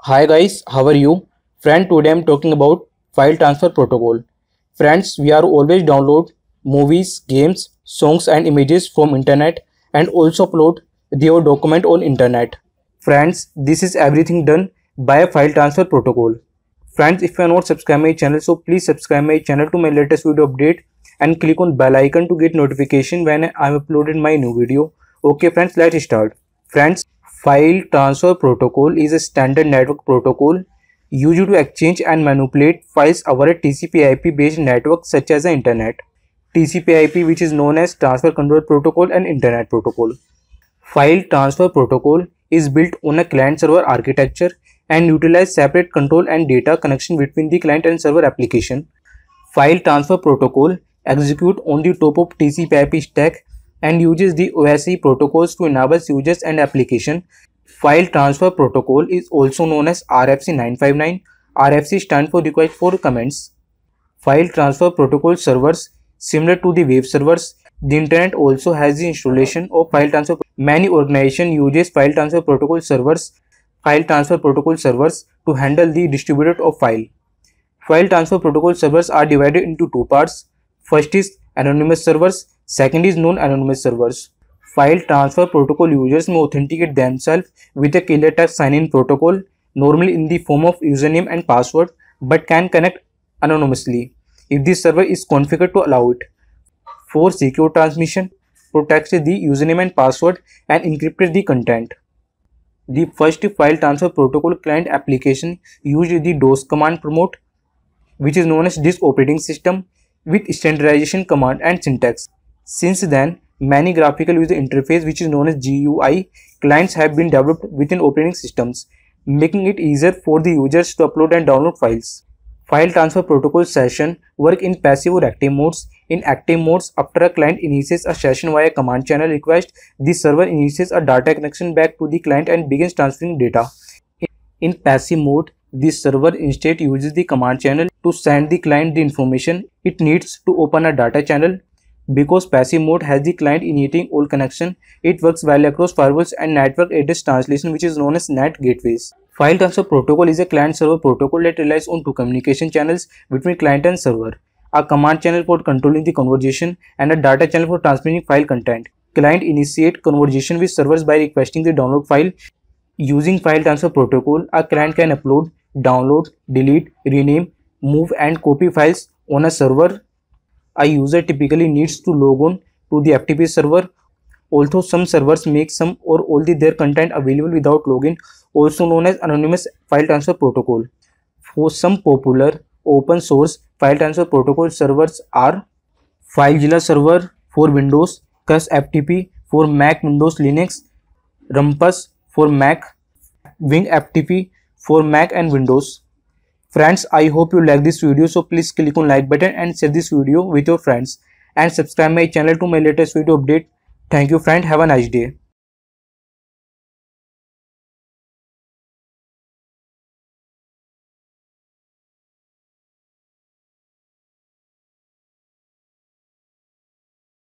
Hi guys, how are you? Friend, today I'm talking about file transfer protocol. Friends, we are always download movies, games, songs and images from internet and also upload their document on internet. Friends, this is everything done by a file transfer protocol. Friends, if you are not subscribed my channel, so please subscribe my channel to my latest video update and click on bell icon to get notification when I am uploaded my new video. Okay friends, let's start. Friends, file transfer protocol is a standard network protocol used to exchange and manipulate files over a TCP/IP based network such as the internet. TCP/IP, which is known as Transfer Control Protocol and Internet Protocol. File transfer protocol is built on a client-server architecture and utilizes separate control and data connection between the client and server application. File transfer protocol executes on the top of TCP/IP stack and uses the OSI protocols to enable users and application. File transfer protocol is also known as RFC 959. RFC stands for request for comments. File transfer protocol servers similar to the web servers. The internet also has the installation of file transfer. Many organizations use file transfer protocol servers to handle the distributed of file. File transfer protocol servers are divided into two parts. First is anonymous servers, second is non-anonymous servers. File transfer protocol users may authenticate themselves with a clear text sign-in protocol, normally in the form of username and password, but can connect anonymously if the server is configured to allow it. For secure transmission, protects the username and password and encrypts the content. The first file transfer protocol client application used the DOS command promote, which is known as disk operating system, with standardization command and syntax. Since then, many graphical user interface, which is known as GUI, clients have been developed within operating systems, making it easier for the users to upload and download files. File transfer protocol session work in passive or active modes. In active modes, after a client initiates a session via command channel request, the server initiates a data connection back to the client and begins transferring data. In passive mode, the server instead uses the command channel to send the client the information it needs to open a data channel. Because passive mode has the client initiating all connection, it works well across firewalls and network address translation, which is known as NAT gateways. File transfer protocol is a client-server protocol that relies on two communication channels between client and server. A command channel for controlling the conversation and a data channel for transmitting file content. Client initiate conversation with servers by requesting the download file. Using file transfer protocol, a client can upload, download, delete, rename, move and copy files on a server. A user typically needs to log on to the FTP server, although some servers make some or all their content available without login, also known as anonymous file transfer protocol. For some popular open source file transfer protocol servers are FileZilla server for Windows, Cus FTP for Mac, Windows, Linux, Rumpus for Mac, Wing FTP for Mac and Windows. Friends, I hope you like this video, so please click on like button and share this video with your friends and subscribe my channel to my latest video update. Thank you friend, have a nice day.